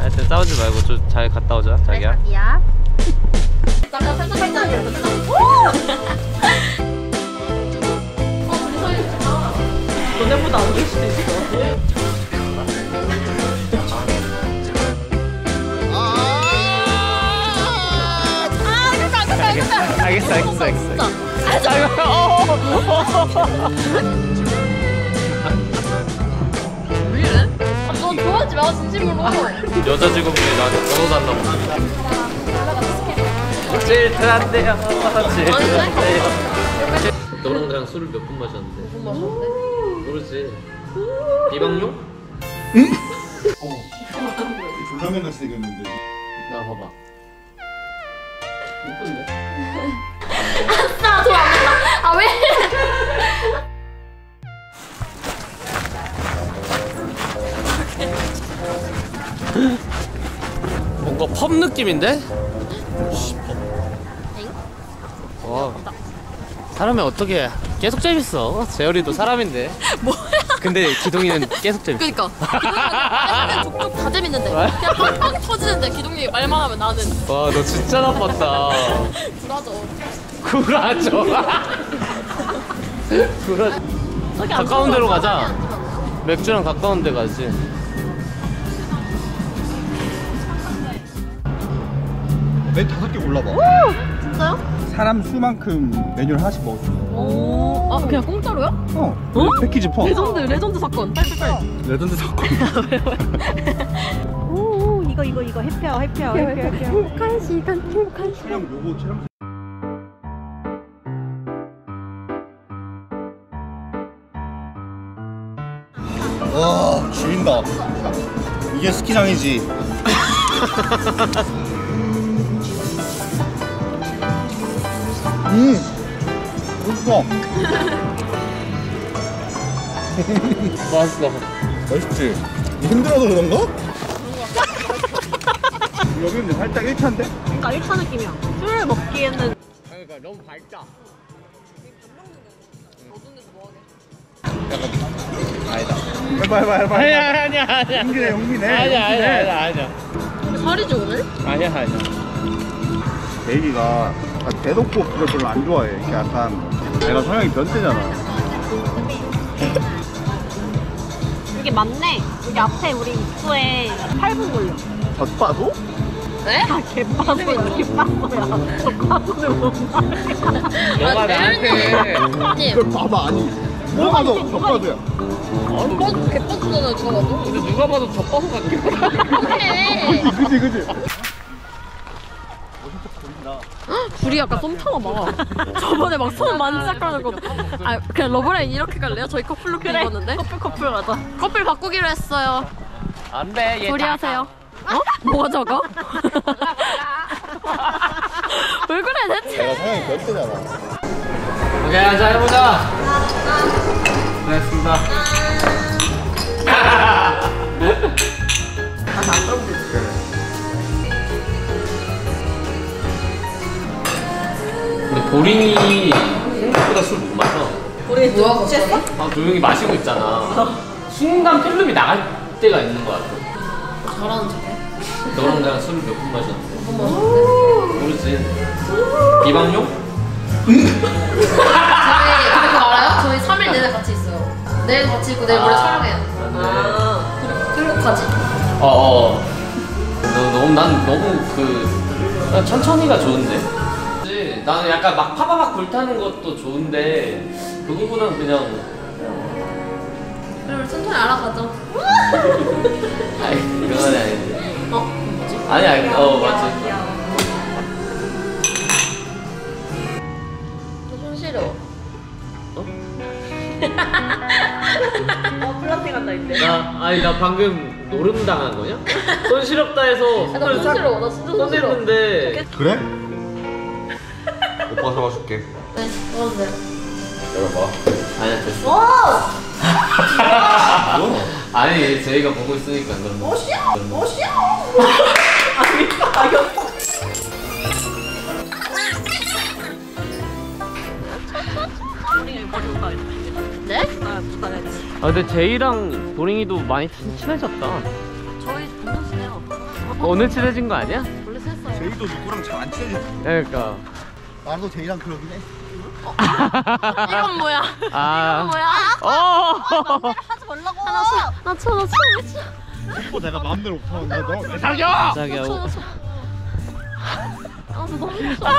하여튼 싸우지 말고 좀 잘 갔다 오자, 자기야. 자기야. 너네보다 안 될 수도 있어. 알겠어. 왜 이래? 너 좋아하지 마, 진심으로. 여자 직원분이 나한테 번호 달라고. 질투한대요. 너랑 나랑 술을 몇 분 마셨는데? 5분 마셨는데? 모르지. 이방용? 응? 졸라맨 같이 생겼는데. 나 봐봐. 이쁜데? 아싸, 돌아. 아, 왜? 뭔가 펍 느낌인데? 와, 사람이 어떻게 계속 재밌어? 재열이도 사람인데. 뭐야? 근데 기동이는 계속 재밌어. 그니까. 기동이는 족족 다 재밌는데. 그냥 팡팡 터지는데 기동이 말만 하면 나는. 와, 너 진짜 나빴다. 굴하죠. 굴하죠. 가까운 데로 가자. 맥주랑 가까운 데 가지. 메뉴 5개 골라봐. 진짜요? 사람 수만큼 메뉴를 하나씩 먹을 수 있어. 오. 아, 그냥 공짜로요? 어? 패키지 포함. 레전드 사건. 빨리. 레전드 사건. 오, 이거 해피하오. 행복한 시간. 촬영 요거 촬영. 와, 죽인다. 이게 스키장이지. 맛있어. 맛있어. 맛있지? 힘들어서 그런가? 여기 근데 살짝 1차인데? 그러니까 1차 느낌이야. 술을 먹기에는 그러니까 너무 밝다. 아니다. 해봐. 아니야. 용기네. 아니야. 살이지, 오늘? 아니야. 데이비가 대놓고 그걸 별로 안 좋아해. 이렇게 약간 내가 성향이 변태잖아. 이게 맞네. 여기 앞에 우리 입구에 8분 걸려. 젖바도? 네? 아, 개빠소야. 저 과소를 못 말해. 너가 나한테. 아니, 그걸 봐봐. 아니 뭐가 더 젖바도야? 개빠졌잖아요, 누가 봐도. 근데 누가 봐도 젖바서 같긴 해. 그지. 둘이 약간 썸 타나 봐. 저번에 막 손 만지작거리고. 아, 그냥 러브라인 이렇게 갈래요? 저희 커플룩 입었는데. 커플 가자. 커플 바꾸기로 했어요. 안 돼. 얘 둘이 하세요. 어? 뭐가 저거? 왜 그래 대체? 내가 성향이 변태잖아. 오케이, 한잔 해보자. 고맙습니다. 근데 보린이 생각보다 술 못 마셔. 우리 뭐야 취했어? 아, 조용히 마시고 있잖아. 순간 필름이 나갈 때가 있는 거 같아. 잘하는 척해. 너랑 나랑 술을 몇 분 마셨는데? 못 마셨는데? 모르지. 이방용? 저희 그거 알아요? 저희 3일 내내 같이 있어요. 내일 같이 있고 내일 모레 촬영해요. 그리고 가지. 난 너무 난 천천히가 좋은데. 그치? 나는 약간 막 파바박 불타는 것도 좋은데 그거보다는 그냥. 그럼 우리 천천히 알아가죠. 아이, 그건 아닌데. 뭐지? 아니, 맞지. 손 시려. 플라팅 한다 이제. 나 방금 노름 당한 거냐? 손 시렵다 해서 손을 손 싫어. 나 진짜 손 싫어. 꺼냈는데. 그래? 오빠가 사와줄게. 네, 먹어주세요. 열어봐. 아니야, 됐어. 와! 아니, 저희가 보고 있으니까 그런 거. 네? 아, 부탁했지. 근데 제이랑 도링이도 많이 친해졌다. 저희 동생이에요. 오늘 친해진 거 아니야? 원래 셌어요. 제이도 누구랑 잘 안 친해지. 그러니까. 나도 제이랑 그러긴 해. 이건 뭐야? 아. 뭐야? 하지 말라고. 나 쳐. 그리고 내가 마음대로 못하는데 너 사겨! 자기야. 너무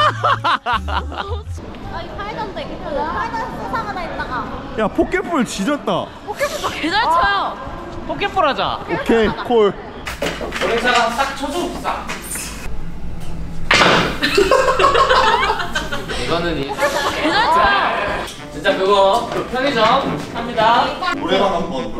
아, 이 팔던데. 팔던 세상 하나 있다가. 야 포켓볼 지졌다. 포켓몬도 개잘 쳐요. 포켓볼 하자. 오케이 콜. 보행차가 딱 쳐줘 싹. 이거는 개잘 쳐요. 진짜 그거 그 편의점 합니다. 노래방 한번.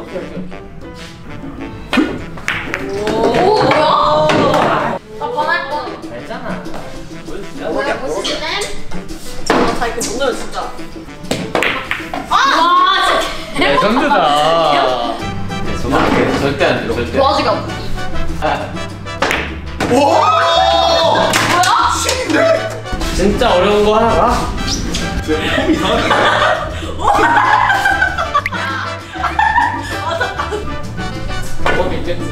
나 반할 거. 알잖아. 뭐야 보시네? 나 이거 오늘 진짜. 와 진짜. 레전드다. 절대 안 돼. 절대. 도와주기 없어. 와! 뭐야? 신인데? 진짜 어려운 거 하나 봐. 폼 이상하네. 법 있겠지.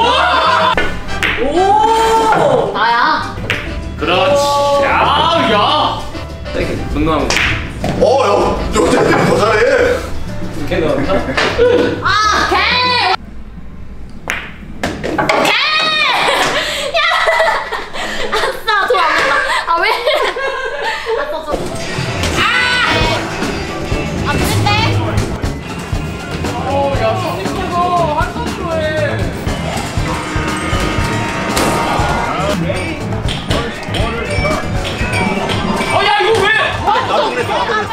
나야. 그렇지. 야. 되게 분노한 거. 야, 여자들이 더 잘해. 이렇게 넣었나? 아 개. 개. 야. 아싸 돌안 된다. 아 왜? 아싸 좀. 아. 안 된대. 야, 손이 커서 한 손으로 해. 야, 이거 왜? 나도 그랬어.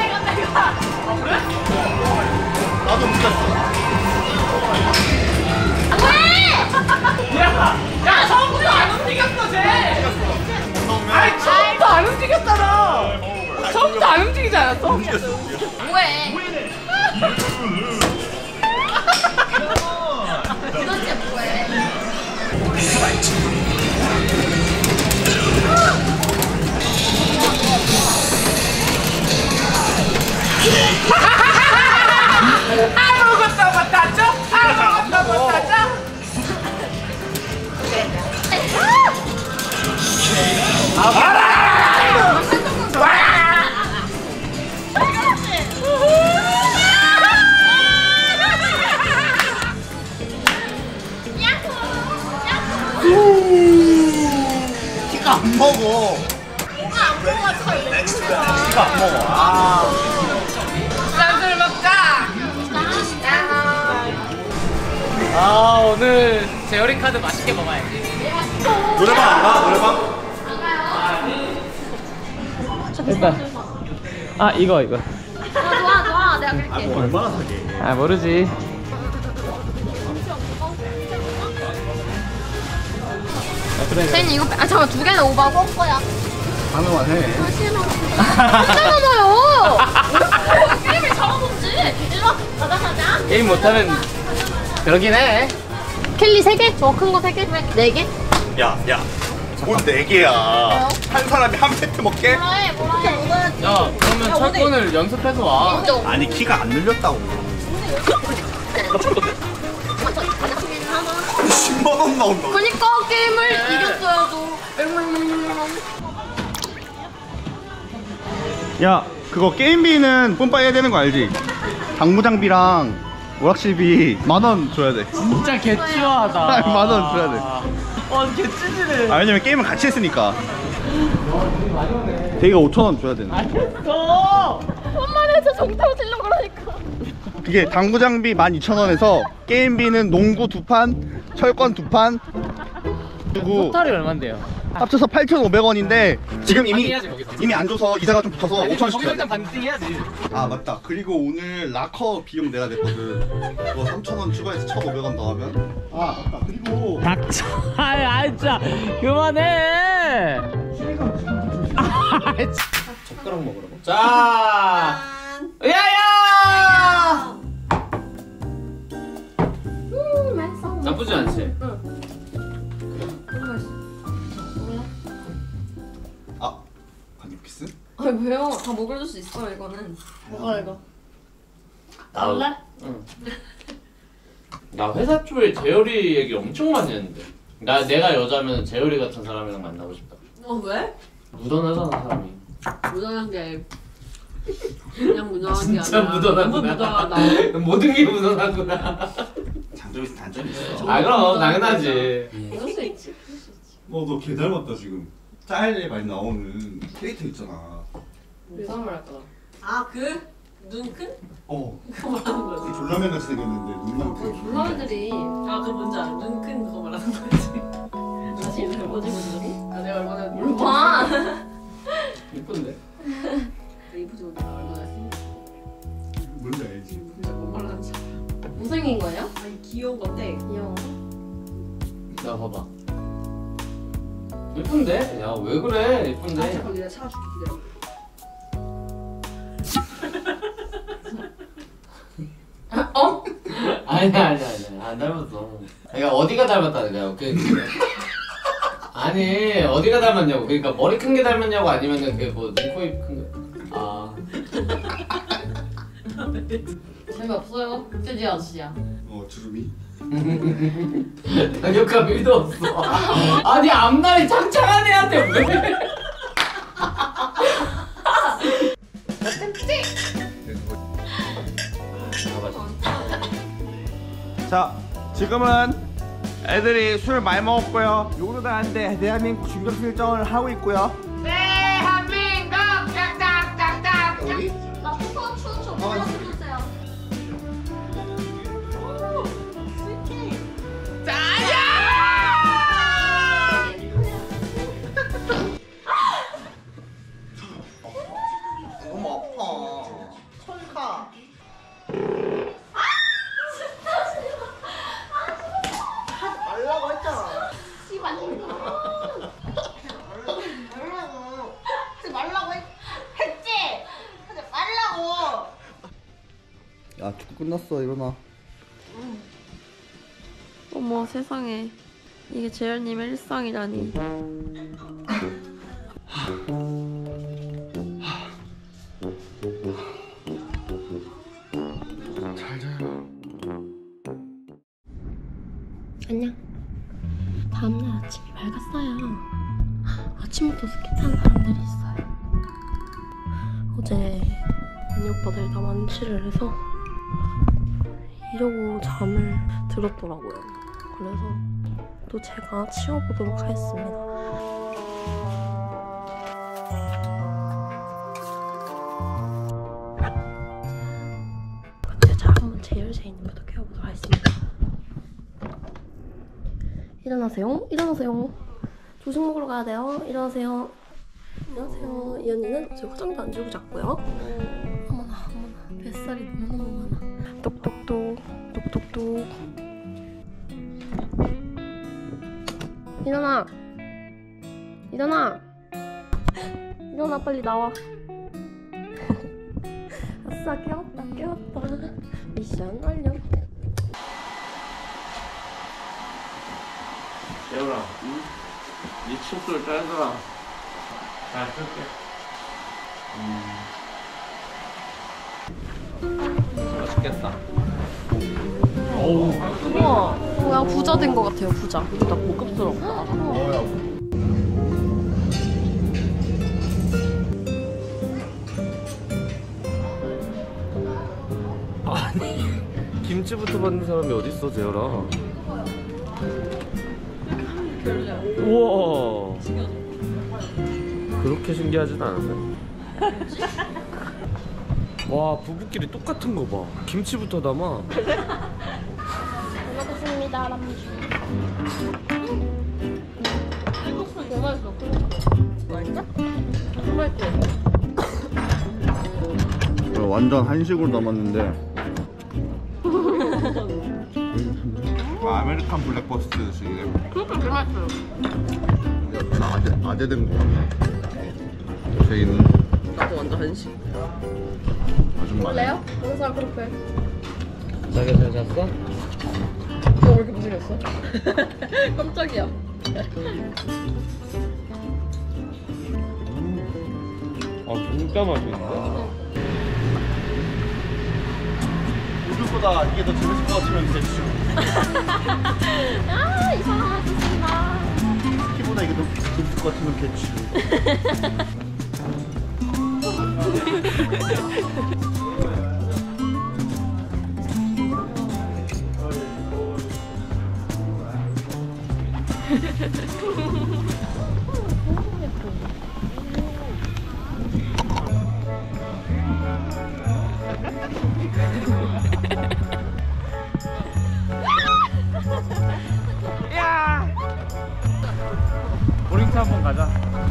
나도 못했어. 야, 처음부터 안 움직였어, 쟤. 아니, 처음부터 안 움직였잖아. 처음부터 안 움직이지 않았어? 뭐해? 도대체 뭐해? 아무것도 못하죠? 아무것도 못하죠? 키가 안 먹어. 키가 안 먹어. 아. 술 먹자! 아, 오늘 제어리 카드 맛있게 먹어야지. 노래방 안 가? 노래방? 일단. 아, 이거. 좋아 내가 그럴게. 뭐 얼마나 사게? 아, 모르지. 쟤는 이거 잠깐 두 개는 오바고 거야. 하나만 해. 하잖아요. 게임을 잡아보지. 일로 와. 가자. 게임 못하면 그러긴 해. 켈리 3개? 저 큰 거 3개? 4개? 야. 뭔 4개야. 한 사람이 한 세트 먹게? 뭐라 해. 야, 그러면 철권을 연습해서 와. 인정. 아니 키가 안 늘렸다고. 10만 원 나온다. 그니까 게임을 이겼어야죠. 야 그거 게임비는 뿜빠이 해야 되는 거 알지? 당구장비랑 오락실비 10,000원 줘야 돼. 진짜 개치워하다. 10,000원 줘야 돼. 와, 개치지네. 아 왜냐면 게임을 같이 했으니까. 대기가 5,000원 줘야 되는. 알겠어. 엄마는 저 정타고 치려고 그러니까. 그게 당구장비 12,000원에서 게임비는 농구 2판, 철권 2판 그리고 토탈이 얼만데요? 합쳐서 8,500원인데 지금 이미 해야지, 거기서. 안 줘서 이자가 좀 붙어서 5,000원씩 줘야 거기서 돼. 반띵 해야지. 아 맞다. 그리고 오늘 락커 비용 내가 냈거든. 그거 3,000원 추가해서 1,500원 더하면. 아 맞다. 그리고 닥쳐. 아, 진짜 그만해. 젓가락 먹으라고? 자, 야야. 맛있어. 나쁘지 않지? 아 관심 키스? 아니 왜요? 다 먹어줄 수 있어요 이거는. 뭐가 이거? 응. 나 회사 초에 재열이 얘기 엄청 많이 했는데. 내가 여자면 재열이 같은 사람이랑 만나고 싶다. 왜? 무던하잖아 사람이. 무던한 게 그냥 무던한 게 진짜 아니라 무던하구나. 너무 무던하다. 모든 게 무던하구나. 장점이 있어 단점이 있어. 아 그럼 당연하지. 그럴 수 있지. 너 걔 닮았다 지금. 짤에 많이 나오는 캐릭터 있잖아. 무슨 말 할까? 아 그? 눈 큰? 그거 말하는 거지. 졸라맨 같이 생겼는데 눈만 크고. 졸라맨들이 아 그거 뭔지 알아? 눈 큰 그거 말하는 거지. 다시 뭐지 뭐지? 아 내가 얼마나 몰라. 이쁜데? 이쁘지 못해 얼마나 뭔지 알지? 뭔 말하는지. 못생긴 거예요? 아니 귀여운 건데 귀여워. 나 봐봐. 이쁜데? 야 왜 그래? 이쁜데? 잠깐 내가 찾아줄게 기다려. 어? 아니야 안 닮았어. 그러니까 어디가 닮았다는 거야? 아니 어디가 닮았냐고. 그러니까 머리 큰 게 닮았냐고 아니면은 그게 뭐 눈코입 큰 거. 아. 재미없어요. 흑돼지 아저씨야. 주름이? 당역감 1도 없어. 아니 앞날이 창창한 애한테 왜? 자, 지금은 애들이 술 많이 먹었고요. 요거도 한데 대한민국 중격 실정을 하고 있고요. 어디? 나 추천 불러주세요. 너무 아파. 천카. 말라고 했잖아. 야 축구 끝났어 일어나. 어머 세상에 이게 재열님의 일상이라니. 안녕. 다음날 아침이 밝았어요. 아침부터 스키 타는 사람들이 있어요. 어제 언니 오빠들 다 만취를 해서 이러고 잠을 들었더라고요. 그래서 또 제가 치워보도록 하겠습니다. 제가 한번 재열제이님부터 깨워보도록 하겠습니다. 일어나세요. 일어나세요. 조식 먹으러 가야 돼요. 일어나세요. 안녕하세요. 이 언니는 지금 화장도 안 지우고 잤고요. 어머나 어머나 뱃살이 너무너무 많아. 똑똑똑 똑똑똑. 일어나. 일어나. 일어나 빨리 나와. 아싸 깨웠다 깨웠다. 미션 완료. 재열아, 네 칫솔 짧더라. 잘 쓸게. 맛있겠다. 어우. 우와 뭐야 부자 된 것 같아요. 부자. 나 고급스럽다. 아니 김치부터 받는 사람이 어딨어 재열아. 우와 그렇게 신기하진 않은데. 와 부부끼리 똑같은 거 봐. 김치부터 담아. 잘 먹겠습니다 람주. 쌀국수 개 맛있어. 맛있어? 정말 맛있어. 완전 한식으로 담았는데. 아메리칸 블랙버스트식이래. 그것도 개 맛있어요. 아재 된 거 같네. 제이는 나도 완전 한식. 아줌마. 원래요? 어느 사람 그렇게 해? 자기가 잘 잤어? 너 왜 이렇게 못생겼어? 깜짝이야. 아 진짜 맛있는데? 우주보다 이게 더 재밌을 것 같으면 대충. 아 이상한 아저씨다. 같으면 개취. 야! 보링차 한번 가자.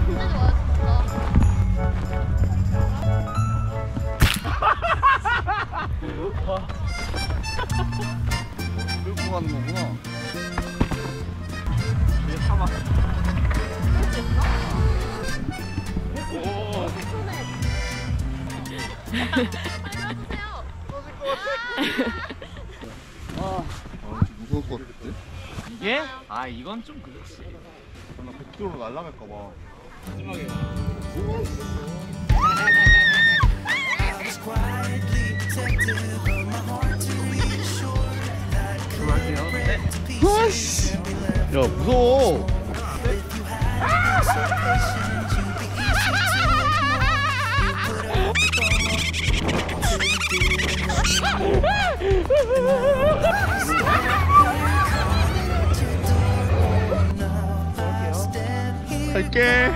끌고 가는 거구나. 얘 타봐. 오. 좀 무서울 것 같은데? 이게? 아 이건 좀 그렇지. 나 100km로 날아갈까봐. 마지막에. 들어갈게요. 네. 야, 무서워. 갈게.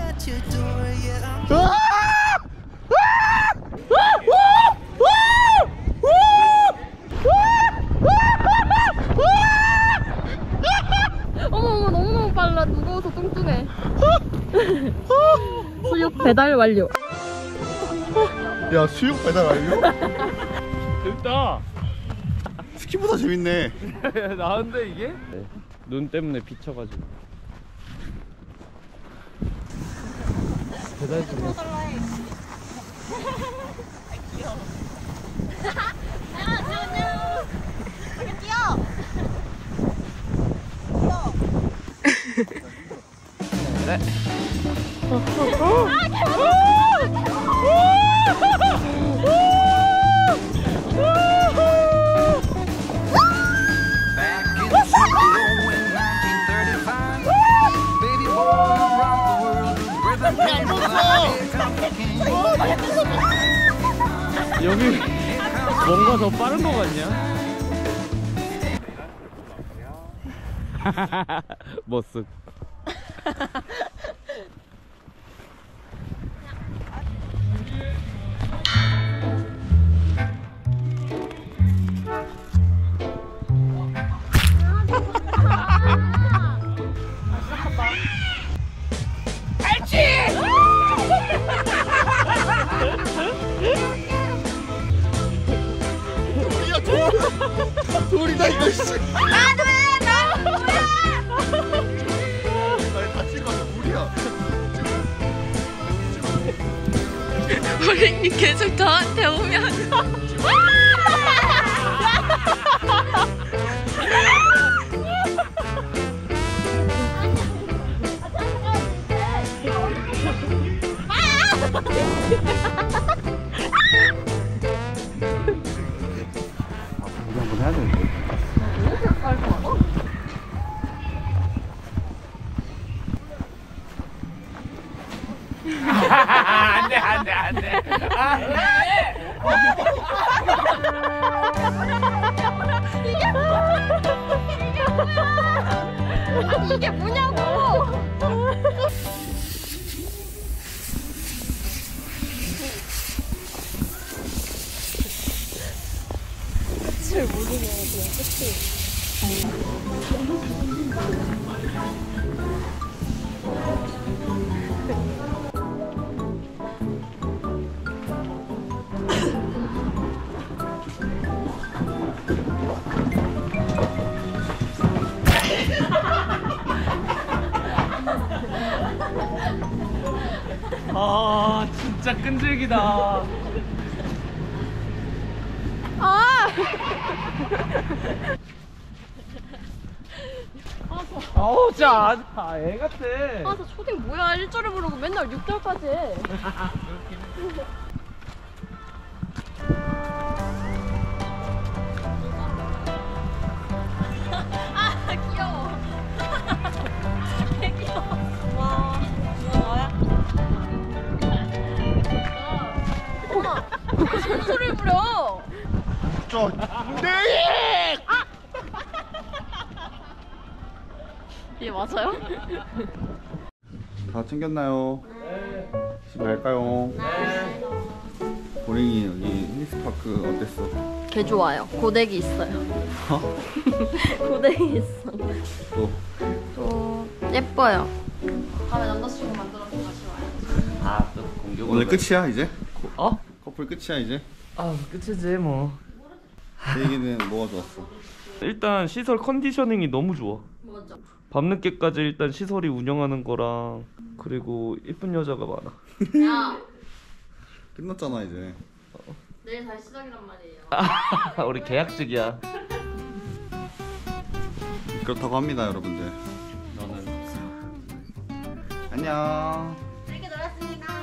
어머 너무너무 빨라. 무거워서 뚱뚱해. 수육 배달 완료. 야, 수육 배달 완료? 재밌다. 스키보다 재밌네. 나은데 이게? 눈 때문에 비쳐가지고. 배달 좀. 네. 여기 뭔가 더 빠른 거 같냐? 머쓱. 돌이다 이거 씨. 아니 다칠 것 같아. 물이야. 우리 계속 저한테 오면 우리 한번 해야 되는데. 안돼 안돼 안돼. 이게 뭐냐고. 끝을 모르면 그냥 끝이. 아 진짜 끈질기다. 아! 아우 진짜 애 같아. 아, 저 초딩 뭐야? 1절을 부르고 맨날 6절까지 해. 아, 귀여워. 개 귀여워. 와. 저 네! 이게 맞아요? 다 챙겼나요? 네. 집에 갈까요? 네. 보링이 여기 힐스파크 어땠어? 개 좋아요. 고데기 있어요. 어? 고데기 있어. 또 또 예뻐요. 다음에 남자친구 만들어서 다시 와요. 아또 공격. 오늘 끝이야 이제? 어? 커플 끝이야 이제? 아 끝이지 뭐. 그 얘기는 뭐가 좋았어? 일단 시설 컨디셔닝이 너무 좋아. 맞아. 밤늦게까지 일단 시설이 운영하는 거랑 그리고 예쁜 여자가 많아. 야, 끝났잖아 이제. 내일 다시 시작이란 말이에요. 우리 계약직이야. 그렇다고 합니다 여러분들. 너는 안녕. 재밌게 놀았습니다.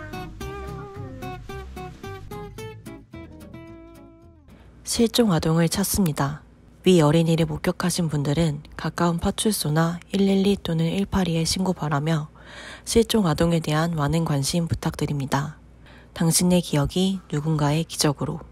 실종 아동을 찾습니다. 위 어린이를 목격하신 분들은 가까운 파출소나 112 또는 182에 신고 바라며 실종 아동에 대한 많은 관심 부탁드립니다. 당신의 기억이 누군가의 기적으로.